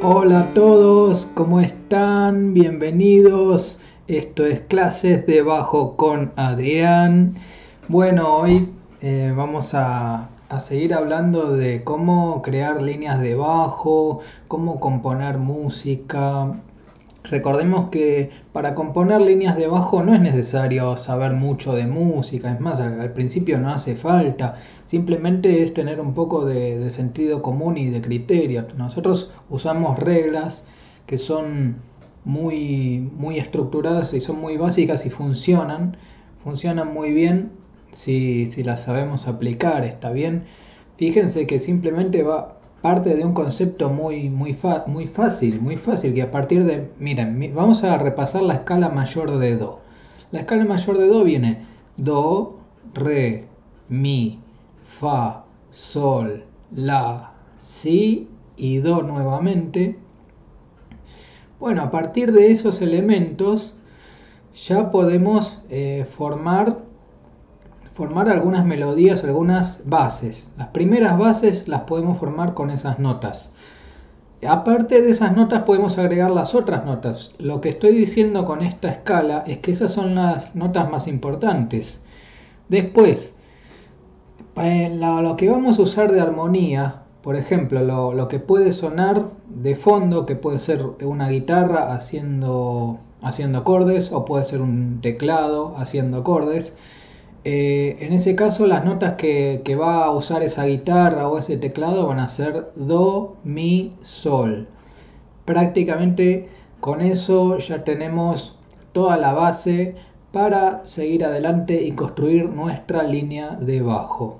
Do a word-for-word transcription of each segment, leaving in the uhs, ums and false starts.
Hola a todos, ¿cómo están? Bienvenidos. Esto es Clases de Bajo con Adrián. Bueno, hoy eh, vamos a, a seguir hablando de cómo crear líneas de bajo, cómo componer música. Recordemos que para componer líneas de bajo no es necesario saber mucho de música, es más, al, al principio no hace falta, simplemente es tener un poco de, de sentido común y de criterio. Nosotros usamos reglas que son muy, muy estructuradas y son muy básicas y funcionan, funcionan muy bien si, si las sabemos aplicar, ¿está bien? Fíjense que simplemente va parte de un concepto muy, muy, fa- muy fácil, muy fácil, que a partir de, miren, mi- vamos a repasar la escala mayor de Do. La escala mayor de Do viene Do, Re, Mi, Fa, Sol, La, Si y Do nuevamente. Bueno, a partir de esos elementos ya podemos eh, formar formar algunas melodías, algunas bases. Las primeras bases las podemos formar con esas notas. Aparte de esas notas podemos agregar las otras notas. Lo que estoy diciendo con esta escala es que esas son las notas más importantes. Después, lo que vamos a usar de armonía, por ejemplo, lo, lo que puede sonar de fondo, que puede ser una guitarra haciendo, haciendo acordes, o puede ser un teclado haciendo acordes. Eh, en ese caso las notas que, que va a usar esa guitarra o ese teclado van a ser Do, Mi, Sol. Prácticamente con eso ya tenemos toda la base para seguir adelante y construir nuestra línea de bajo.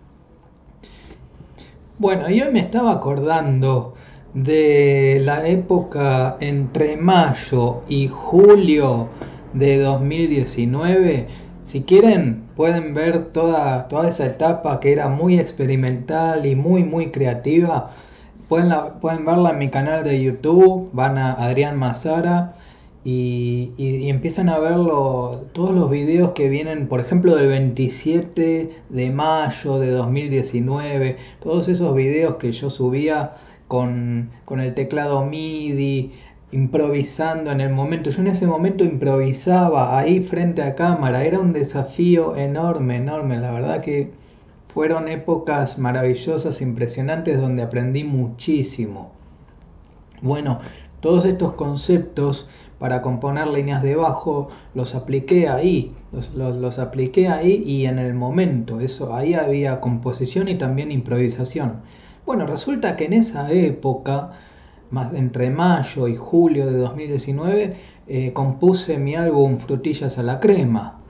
Bueno, yo me estaba acordando de la época entre mayo y julio de dos mil diecinueve. Si quieren, pueden ver toda, toda esa etapa que era muy experimental y muy, muy creativa. Pueden, la, pueden verla en mi canal de YouTube, van a Adrián Mazara y, y, y empiezan a ver lo- todos los videos que vienen, por ejemplo, del veintisiete de mayo de dos mil diecinueve, todos esos videos que yo subía con, con el teclado MIDI, improvisando en el momento. Yo en ese momento improvisaba ahí frente a cámara, era un desafío enorme, enorme, la verdad que fueron épocas maravillosas, impresionantes, donde aprendí muchísimo. Bueno, todos estos conceptos para componer líneas de bajo los apliqué ahí, los, los, los apliqué ahí y en el momento, eso, ahí había composición y también improvisación. Bueno, resulta que en esa época, más entre mayo y julio de dos mil diecinueve, eh, compuse mi álbum Frutillas a la Crema.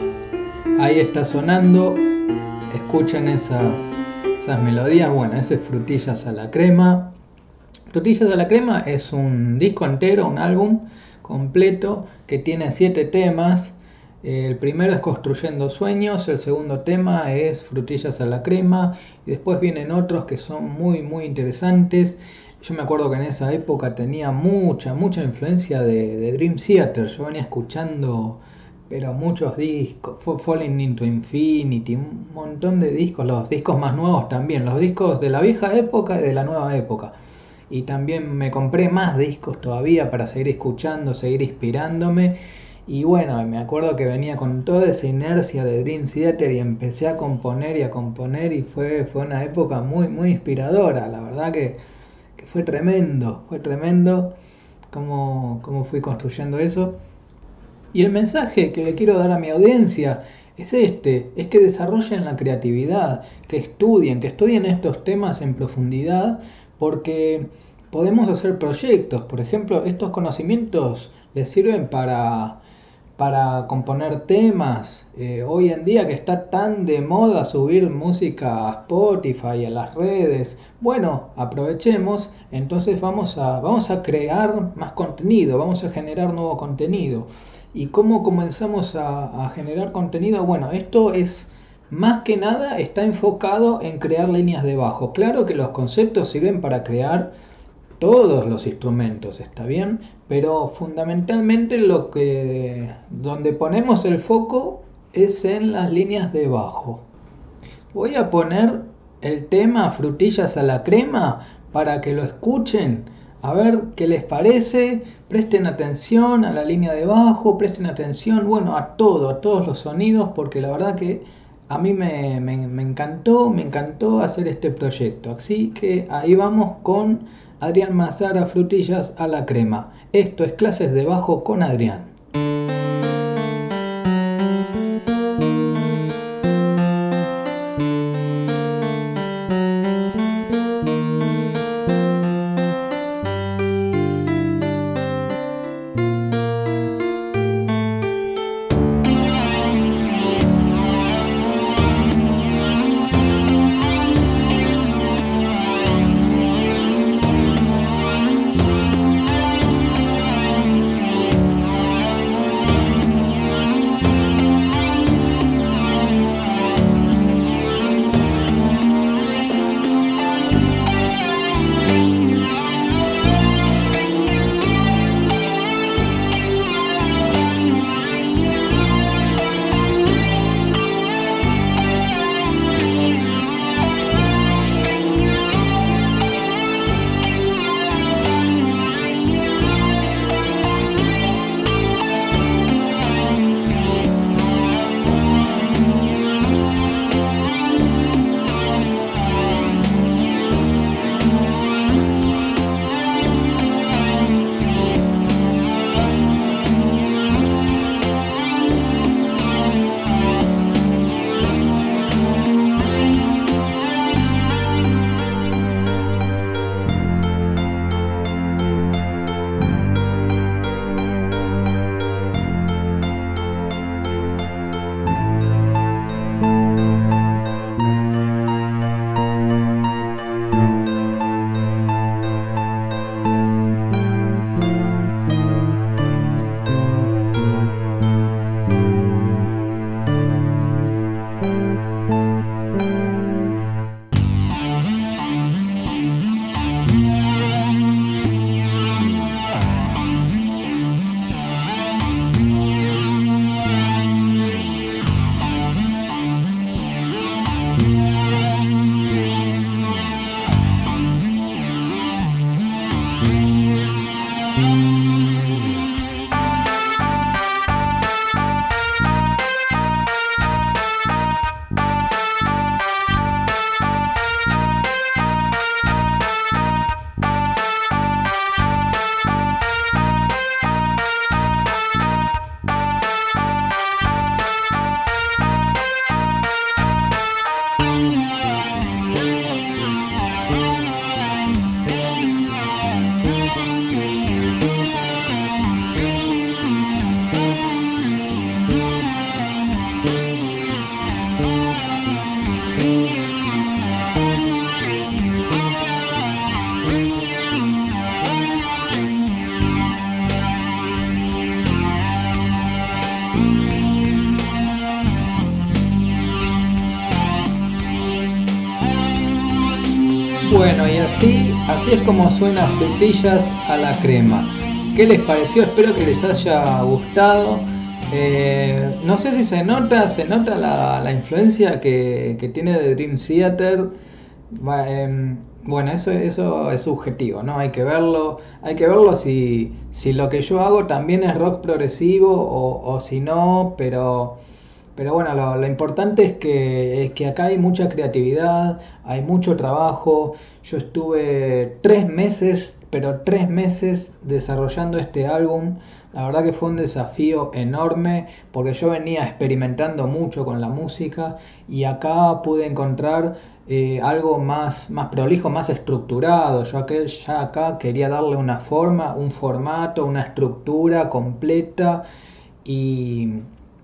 Ahí está sonando, escuchen esas, esas melodías, bueno, ese es Frutillas a la Crema. Frutillas a la Crema es un disco entero, un álbum completo que tiene siete temas. El primero es Construyendo Sueños, el segundo tema es Frutillas a la Crema y después vienen otros que son muy muy interesantes. Yo me acuerdo que en esa época tenía mucha mucha influencia de, de Dream Theater. Yo venía escuchando pero muchos discos, Falling into Infinity, un montón de discos, los discos más nuevos también, los discos de la vieja época y de la nueva época. Y también me compré más discos todavía para seguir escuchando, seguir inspirándome. Y bueno, me acuerdo que venía con toda esa inercia de Dream Theater y empecé a componer y a componer y fue, fue una época muy, muy inspiradora. La verdad que, que fue tremendo, fue tremendo cómo, cómo fui construyendo eso. Y el mensaje que le quiero dar a mi audiencia es este, es que desarrollen la creatividad, que estudien, que estudien estos temas en profundidad, porque podemos hacer proyectos. Por ejemplo, estos conocimientos les sirven para, para componer temas. Eh, hoy en día que está tan de moda subir música a Spotify, a las redes, bueno, aprovechemos, entonces vamos a, vamos a crear más contenido, vamos a generar nuevo contenido. ¿Y cómo comenzamos a, a generar contenido? Bueno, esto es más que nada está enfocado en crear líneas de bajo. Claro que los conceptos sirven para crear todos los instrumentos, está bien, pero fundamentalmente lo que donde ponemos el foco es en las líneas de bajo. Voy a poner el tema Frutillas a la Crema para que lo escuchen A ver qué les parece, presten atención a la línea de bajo, presten atención, bueno, a todo, a todos los sonidos, porque la verdad que a mí me, me, me encantó, me encantó hacer este proyecto. Así que ahí vamos con Adrián Mazara, Frutillas a la Crema. Esto es Clases de Bajo con Adrián. Bueno, y así, así es como suena Frutillas a la Crema. ¿Qué les pareció? Espero que les haya gustado. Eh, no sé si se nota, se nota la, la influencia que, que tiene de Dream Theater. Va, eh, bueno, eso, eso es subjetivo, ¿no? Hay que verlo, hay que verlo si, si lo que yo hago también es rock progresivo o, o si no, pero... Pero bueno, lo, lo importante es que, es que acá hay mucha creatividad, hay mucho trabajo. Yo estuve tres meses, pero tres meses desarrollando este álbum. La verdad que fue un desafío enorme porque yo venía experimentando mucho con la música y acá pude encontrar eh, algo más, más prolijo, más estructurado. Yo acá, ya acá quería darle una forma, un formato, una estructura completa y...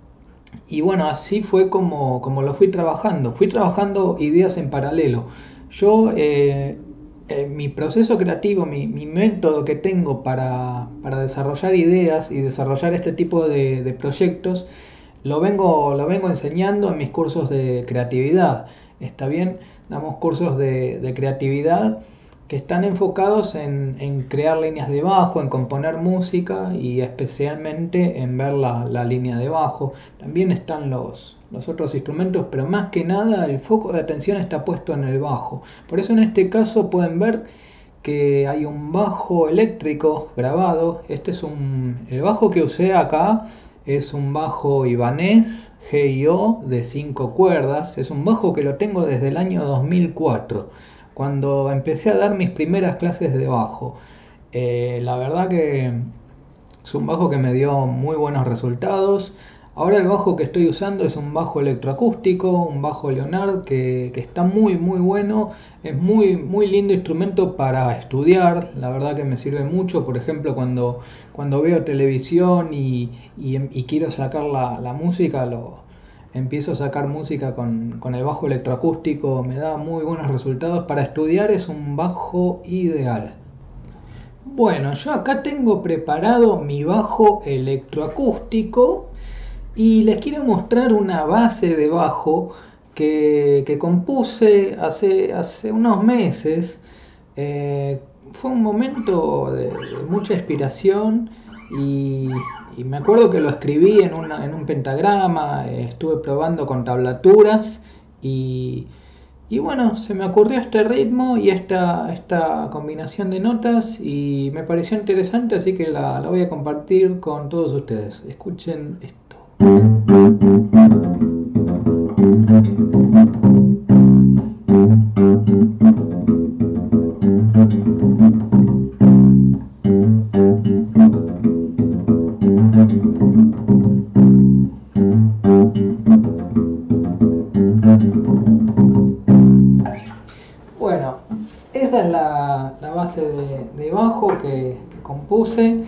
Y bueno, así fue como, como lo fui trabajando. Fui trabajando ideas en paralelo. Yo, eh, eh, mi proceso creativo, mi, mi método que tengo para, para desarrollar ideas y desarrollar este tipo de, de proyectos, lo vengo, lo vengo enseñando en mis cursos de creatividad. ¿Está bien? Damos cursos de, de creatividad que están enfocados en, en crear líneas de bajo, en componer música y especialmente en ver la, la línea de bajo. También están los, los otros instrumentos, pero más que nada el foco de atención está puesto en el bajo. Por eso en este caso pueden ver que hay un bajo eléctrico grabado. Este es un, el bajo que usé acá es un bajo Ibanez G I O de cinco cuerdas. Es un bajo que lo tengo desde el año dos mil cuatro, cuando empecé a dar mis primeras clases de bajo. Eh, la verdad que es un bajo que me dio muy buenos resultados. Ahora el bajo que estoy usando es un bajo electroacústico, un bajo Leonard que, que está muy muy bueno. Es muy muy lindo instrumento para estudiar, la verdad que me sirve mucho. Por ejemplo, cuando, cuando veo televisión y, y, y quiero sacar la, la música, lo, empiezo a sacar música con, con el bajo electroacústico, me da muy buenos resultados. Para estudiar es un bajo ideal. Bueno, yo acá tengo preparado mi bajo electroacústico y les quiero mostrar una base de bajo que, que compuse hace, hace unos meses. Eh, fue un momento de, de mucha inspiración y, y me acuerdo que lo escribí en, una, en un pentagrama. Eh, estuve probando con tablaturas y, y bueno, se me ocurrió este ritmo y esta, esta combinación de notas y me pareció interesante, así que la, la voy a compartir con todos ustedes. Escuchen esto. Bueno, esa es la, la base de, de bajo que, que compuse.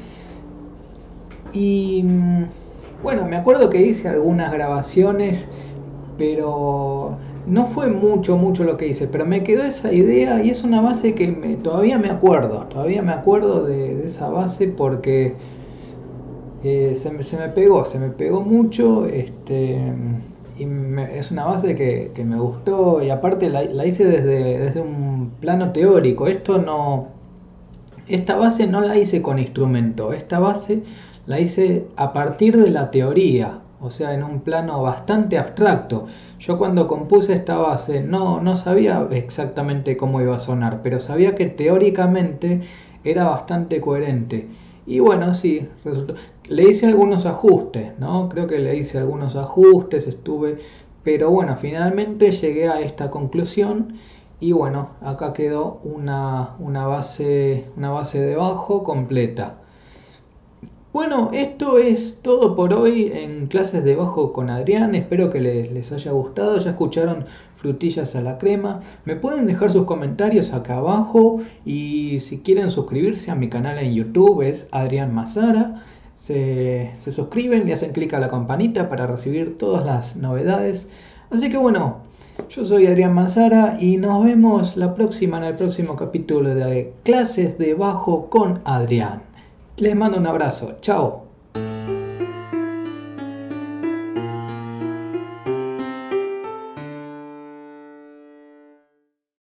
Y bueno, me acuerdo que hice algunas grabaciones, pero no fue mucho, mucho lo que hice, pero me quedó esa idea y es una base que me, todavía me acuerdo, todavía me acuerdo de, de esa base porque eh, se, me, se me pegó, se me pegó mucho, este, y me, es una base que, que me gustó y aparte la, la hice desde, desde un plano teórico. Esto no, esta base no la hice con instrumento, esta base la hice a partir de la teoría, o sea, en un plano bastante abstracto. Yo cuando compuse esta base no, no sabía exactamente cómo iba a sonar, pero sabía que teóricamente era bastante coherente. Y bueno, sí, resultó. Le hice algunos ajustes, ¿no? Creo que le hice algunos ajustes, estuve... Pero bueno, finalmente llegué a esta conclusión y bueno, acá quedó una, una, base, una base de bajo completa. Bueno, esto es todo por hoy en clases de bajo con Adrián. Espero que les, les haya gustado. Ya escucharon Frutillas a la Crema. Me pueden dejar sus comentarios acá abajo y si quieren suscribirse a mi canal en YouTube es Adrián Mazara. Se, se suscriben y hacen clic a la campanita para recibir todas las novedades. Así que bueno, yo soy Adrián Mazara y nos vemos la próxima en el próximo capítulo de clases de bajo con Adrián. Les mando un abrazo. Chao.